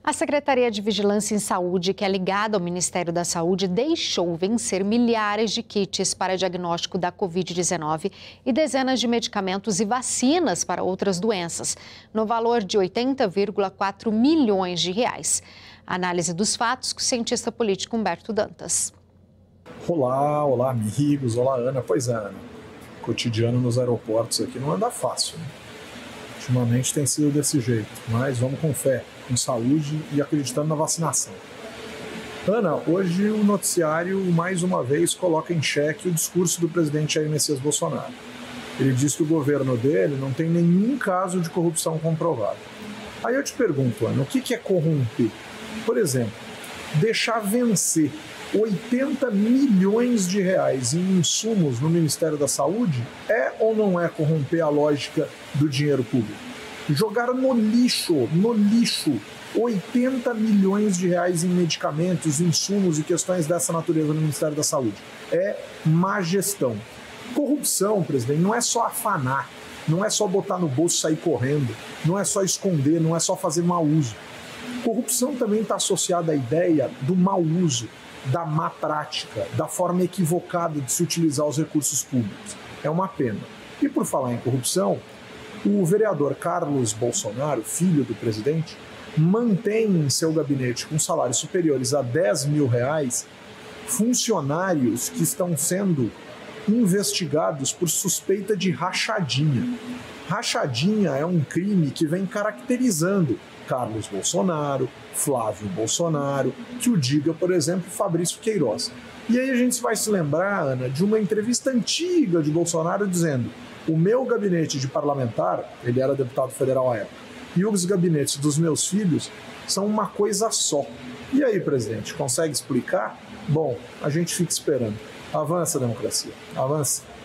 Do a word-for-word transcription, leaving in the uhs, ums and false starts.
A Secretaria de Vigilância em Saúde, que é ligada ao Ministério da Saúde, deixou vencer milhares de kits para diagnóstico da covid dezenove e dezenas de medicamentos e vacinas para outras doenças, no valor de oitenta vírgula quatro milhões de reais. A análise dos fatos com o cientista político Humberto Dantas. Olá, olá amigos, olá Ana. Pois é, Ana, o cotidiano nos aeroportos aqui não anda fácil, né? Ultimamente tem sido desse jeito, mas vamos com fé, com saúde e acreditando na vacinação. Ana, hoje o noticiário mais uma vez coloca em xeque o discurso do presidente Jair Messias Bolsonaro. Ele diz que o governo dele não tem nenhum caso de corrupção comprovado. Aí eu te pergunto, Ana, o que é corromper? Por exemplo, deixar vencer oitenta milhões de reais em insumos no Ministério da Saúde é ou não é corromper a lógica do dinheiro público? Jogar no lixo, no lixo, oitenta milhões de reais em medicamentos, insumos e questões dessa natureza no Ministério da Saúde é má gestão. Corrupção, presidente, não é só afanar, não é só botar no bolso e sair correndo, não é só esconder, não é só fazer mau uso. Corrupção também está associada à ideia do mau uso, da má prática, da forma equivocada de se utilizar os recursos públicos. É uma pena. E por falar em corrupção, o vereador Carlos Bolsonaro, filho do presidente, mantém em seu gabinete com salários superiores a dez mil reais funcionários que estão sendo investigados por suspeita de rachadinha. Rachadinha é um crime que vem caracterizando Carlos Bolsonaro, Flávio Bolsonaro, que o diga, por exemplo, Fabrício Queiroz. E aí a gente vai se lembrar, Ana, de uma entrevista antiga de Bolsonaro dizendo: o meu gabinete de parlamentar, ele era deputado federal à época, e os gabinetes dos meus filhos são uma coisa só. E aí, presidente, consegue explicar? Bom, a gente fica esperando. Avança a democracia, avança.